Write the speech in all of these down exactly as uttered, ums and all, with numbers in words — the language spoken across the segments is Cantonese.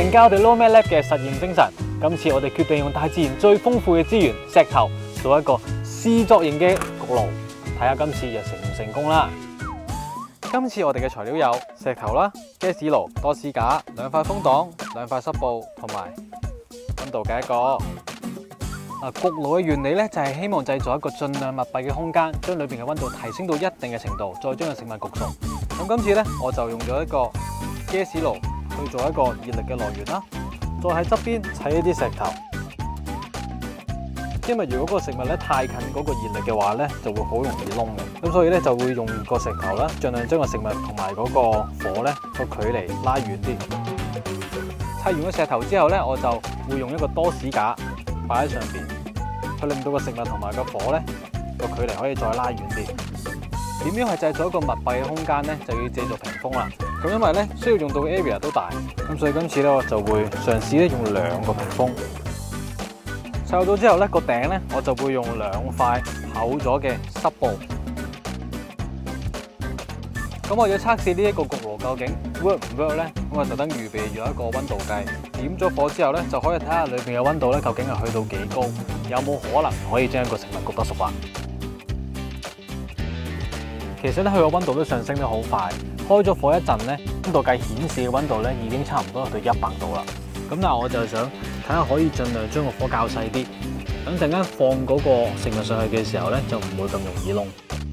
承繼我哋 Nomad Lab 嘅實驗精神，今次我哋決定用大自然最豐富嘅資源石頭做一個 C 座型嘅焗爐，睇下今次又成唔成功啦！今次我哋嘅材料有石頭啦、嘅士爐、多士架、兩塊風擋、兩塊濕布同埋溫度計一個。嗱，焗爐嘅原理咧就係希望製造一個盡量密閉嘅空間，將裏邊嘅溫度提升到一定嘅程度，再將個食物焗熟。咁今次咧我就用咗一個嘅士爐去做一個熱力嘅來源啦，再喺側邊砌一啲石頭。因為如果個食物咧太近嗰個熱力嘅話咧，就會好容易燶嘅。咁所以咧就會用個石頭啦，盡量將個食物同埋嗰個火咧個距離拉遠啲。砌完個石頭之後咧，我就會用一個多士架擺喺上邊，去令到個食物同埋個火咧個距離可以再拉遠啲。點樣係製造一個密閉嘅空間咧？就要借助屏風啦。咁因為咧需要用到嘅 area 都大，咁所以今次咧我就會嘗試咧用兩個屏風。砌好咗之後咧，個頂咧我就會用兩塊厚咗嘅濕布。咁我要測試呢一個焗爐究竟 work 唔 work 咧，咁我特登預備咗一個溫度計，點咗火之後咧，就可以睇下裏邊嘅溫度咧究竟係去到幾高，有冇可能可以將一個食物焗得熟啦。其實咧佢個溫度都上升得好快，開咗火一陣咧，溫度計顯示嘅溫度咧已經差唔多去到一百度啦。咁但係我就想睇下可以盡量將個火較細啲，等陣間放嗰個食物上去嘅時候咧，就唔會咁容易燶。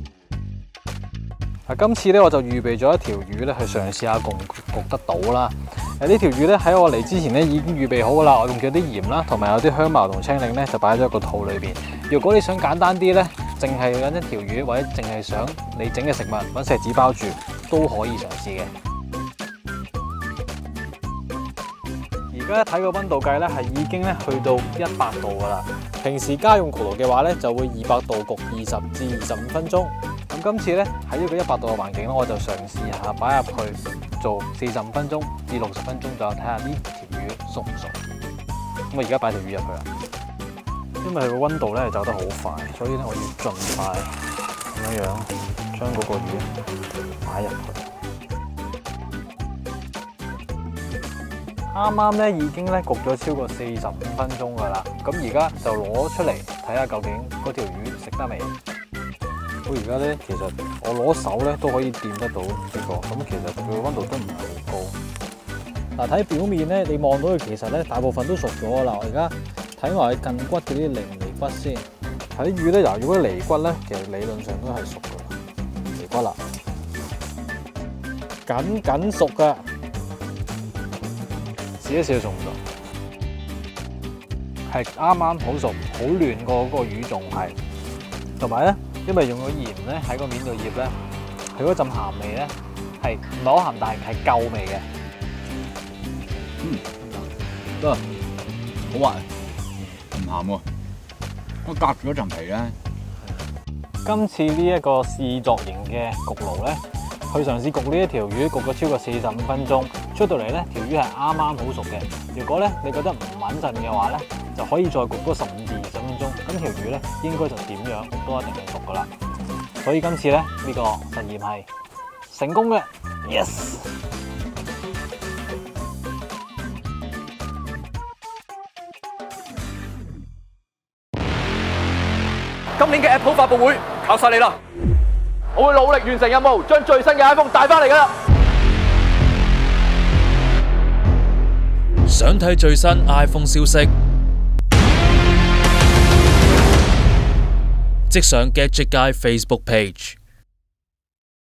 嗱，今次咧我就預備咗一條魚咧，去嘗試下焗焗得到啦。誒，呢條魚咧喺我嚟之前咧已經預備好噶啦，我用咗啲鹽啦，同埋有啲香茅同青檸咧，就擺咗喺個肚裏邊。如果你想簡單啲咧，淨係揾一條魚，或者淨係想你整嘅食物揾錫紙包住，都可以嘗試嘅。而家睇個溫度計咧，係已經咧去到一百度噶啦。平時家用焗爐嘅話咧，就會二百度焗二十至二十五分鐘。咁今次咧喺呢個一百度嘅環境咧，我就嘗試下擺入去做四十五分鐘至六十分鐘左右，睇下呢條魚熟唔熟。咁我而家擺條魚入去啦，因為佢個溫度咧走得好快，所以咧我要盡快咁樣樣將嗰個魚擺入去。啱啱咧已經咧焗咗超過四十五分鐘噶啦，咁而家就攞出嚟睇下究竟嗰條魚食得未？我而家咧其實我攞手咧都可以掂得到呢個，咁其實佢個溫度都唔係好高。嗱，睇表面咧，你望到佢其實咧大部分都熟咗噶啦。我而家睇埋佢近骨嗰啲離唔離骨先。睇魚咧，嗱，如果離骨咧，其實理論上都係熟噶啦，離骨啦，緊緊熟噶。試一試熟唔熟？係啱啱好熟，好嫩過嗰個魚仲係。同埋咧，因為用咗鹽咧喺個面度醃咧，佢嗰陣鹹味咧係唔係好鹹，但係係夠味嘅。 嗯，得，好滑，唔鹹喎。我隔住嗰層皮咧。 今次呢一個試作型嘅焗爐咧，去嘗試焗呢一條魚，焗咗超過四十五分鐘，出到嚟咧條魚係啱啱好熟嘅。如果咧你覺得唔穩陣嘅話咧，就可以再焗多十五至二十分鐘，咁條魚咧應該就點樣都一定係熟噶啦。所以今次咧呢個實驗係成功嘅 ，yes！ 今年嘅 Apple 發佈會靠晒你啦！我會努力完成任務，將最新嘅 iPhone 帶翻嚟噶啦！ 想睇最新 iPhone 消息，即上 Gadget Guide Facebook Page。